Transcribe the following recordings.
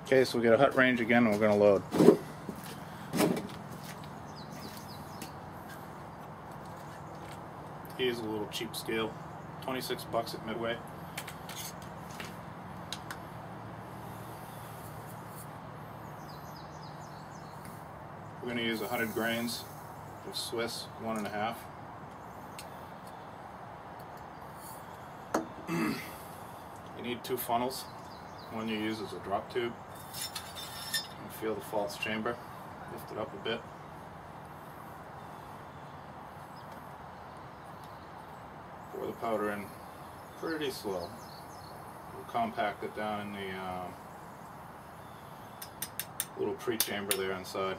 Okay, so we get a hut range again and we're going to load. Here's a little cheap scale, 26 bucks at Midway. We're going to use 100 grains of Swiss 1.5. You need 2 funnels. One you use is a drop tube. And feel the false chamber. Lift it up a bit. Pour the powder in pretty slow. We'll compact it down in the little pre-chamber there inside.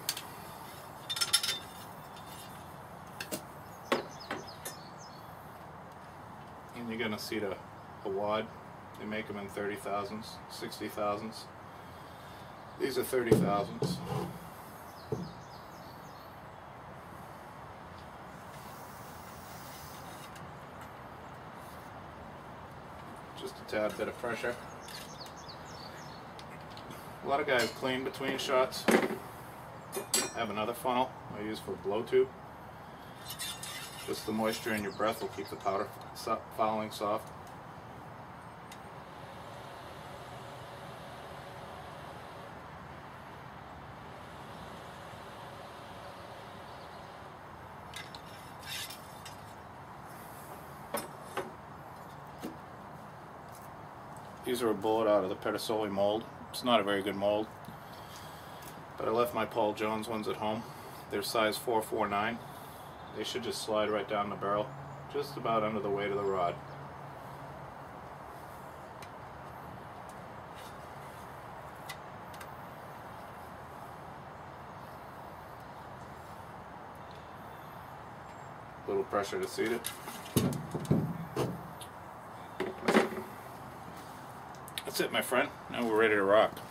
And you're gonna see a wad. They make them in 30,000s, 60,000s. These are 30,000s. Just a tad bit of pressure. A lot of guys clean between shots. I have another funnel I use for blow tube. Just the moisture in your breath will keep the powder fouling soft. These are a bullet out of the Pedisoli mold. It's not a very good mold, but I left my Paul Jones ones at home. They're size 449. They should just slide right down the barrel, just about under the weight of the rod. A little pressure to seat it. That's it, my friend. Now we're ready to rock.